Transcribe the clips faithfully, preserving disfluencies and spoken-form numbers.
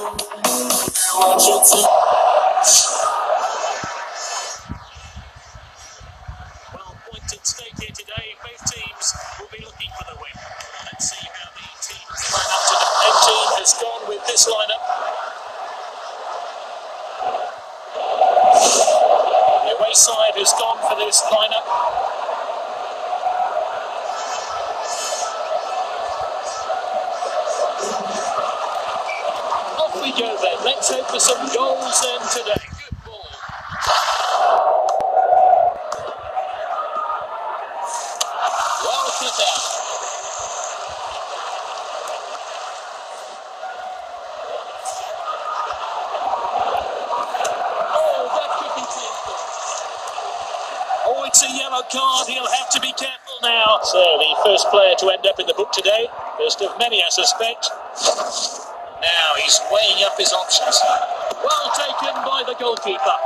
points at stake here today. Both teams will be looking for the win. Let's see how the teams line up today. The home team has gone with this lineup. The away side has gone for this lineup. Off we go then. Let's hope for some goals then today. Good ball. Well put out. Oh, that could be painful. Oh, it's a yellow card. He'll have to be careful now. So the first player to end up in the book today. First of many, I suspect. Now he's weighing up his options. Well taken by the goalkeeper.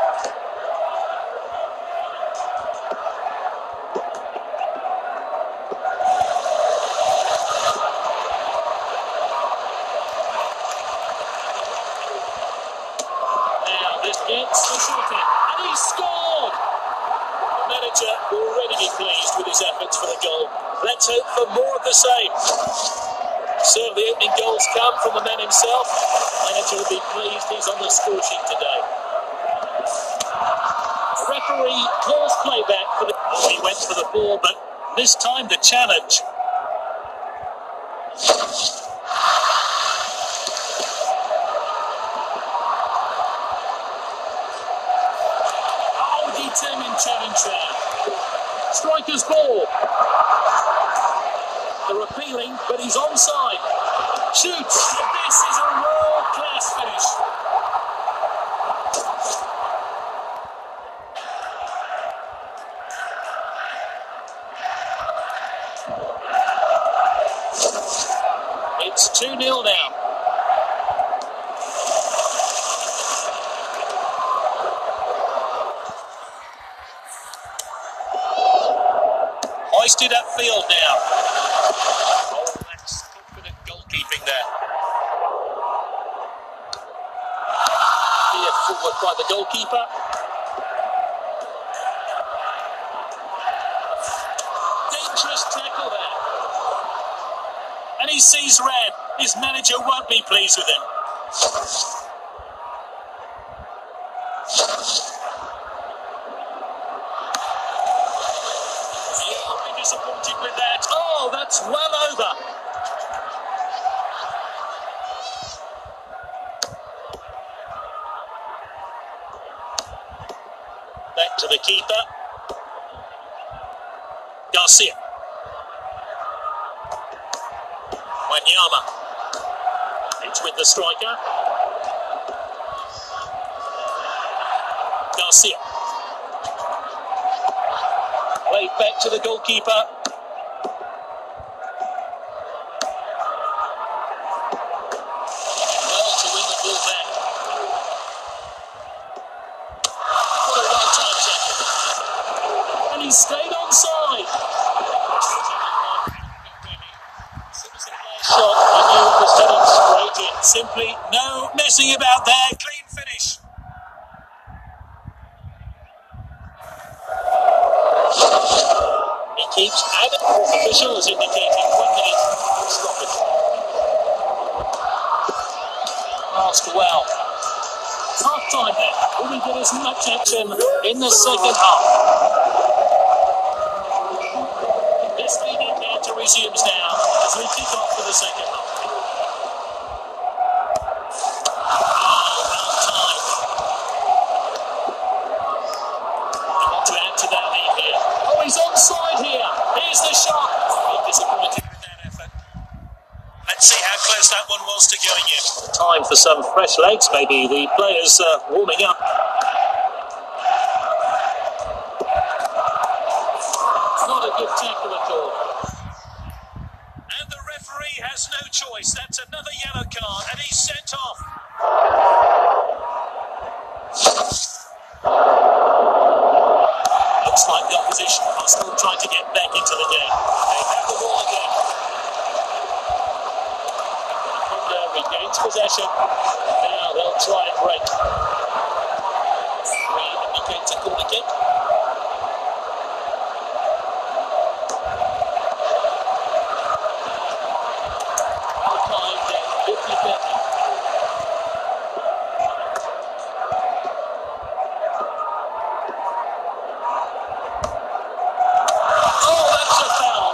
Now this gets the shot in. And he scored! The manager will already be pleased with his efforts for the goal. Let's hope for more of the same. Certainly opening goals come from the man himself. Manager will be pleased he's on the score sheet today. The referee calls playback for the... Oh, he went for the ball, but this time the challenge. Oh, determined challenge there. Striker's ball. They're appealing, but he's onside. Shoots! And this is a world-class finish. It's two nil now. Hoisted upfield now. Keeping there. Here forward by the goalkeeper. Dangerous tackle there. And he sees red. His manager won't be pleased with him. He'll be disappointed with that. Oh, that's well over. Back to the keeper. Garcia. Wanyama. It's with the striker. Garcia. Played back to the goalkeeper. Well to win the ball back. He stayed onside. Shot, I knew it was heading straight in. Simply no messing about there. Clean finish. He keeps adding. Officials indicating one minute stoppage. Passed well. Half time then. Will we get as much action in the second half? This leading counter resumes now as we kick off for the second half. Oh, well timed. They want to add to that lead here. Oh, he's onside here. Here's the shot. Bit disappointed with that effort. Let's see how close that one was to going in. Time for some fresh legs, maybe. The players uh, warming up. Not a good tackle at all. And the referee has no choice. That's another yellow card, and he's sent off. Looks like the opposition are still trying to get back into the game. They have the ball again. Gains possession. Now they'll try and break. We indicate a corner kick. Well timed there, fifty fifty. Oh, that's a foul.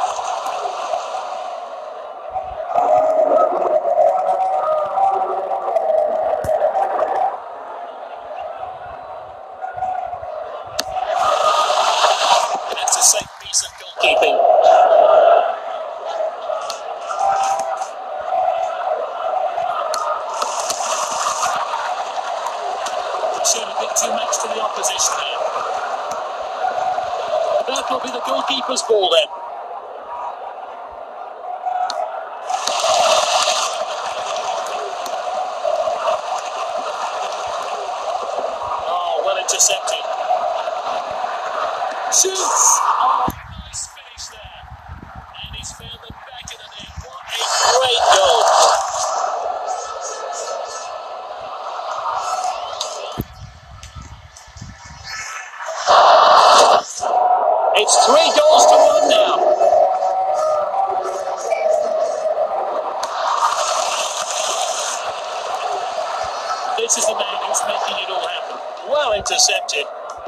That's a safe piece of goalkeeping. Showed a bit too much to the opposition there. That will be the goalkeeper's ball then. Oh, well intercepted. Shoots! Oh, nice finish there. And he's found the back of the net. What a great goal. It's three goals to one now. This is the man who's making it all happen. Well intercepted.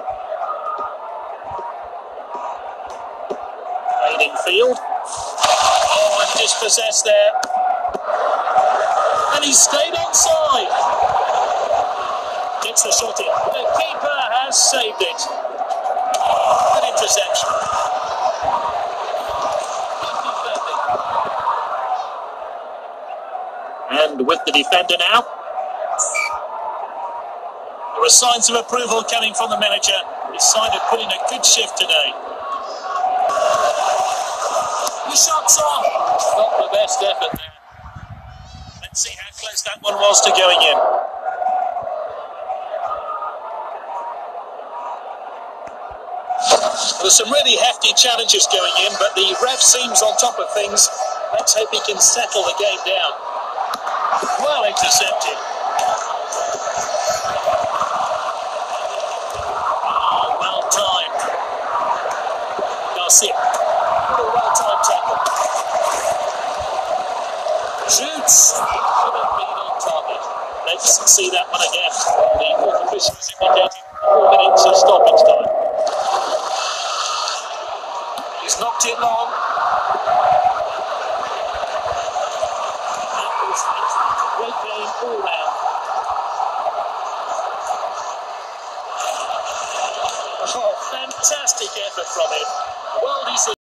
Played in field. Oh, and dispossessed there. And he stayed onside. Gets the shot in. The keeper has saved it. Good interception. And with the defender now. There are signs of approval coming from the manager. His side have put in a good shift today. The shot's on. Not the best effort there. Let's see how close that one was to going in. There's some really hefty challenges going in, but the ref seems on top of things. Let's hope he can settle the game down. Well intercepted. Oh, well timed. Gareth. What a well timed tackle. Shoots. Should have been on target. Let's see that one again. The fourth official has indicated four minutes of stoppage time. He's knocked it long. That was a great game all round. Oh, fantastic effort from him. Well deserved.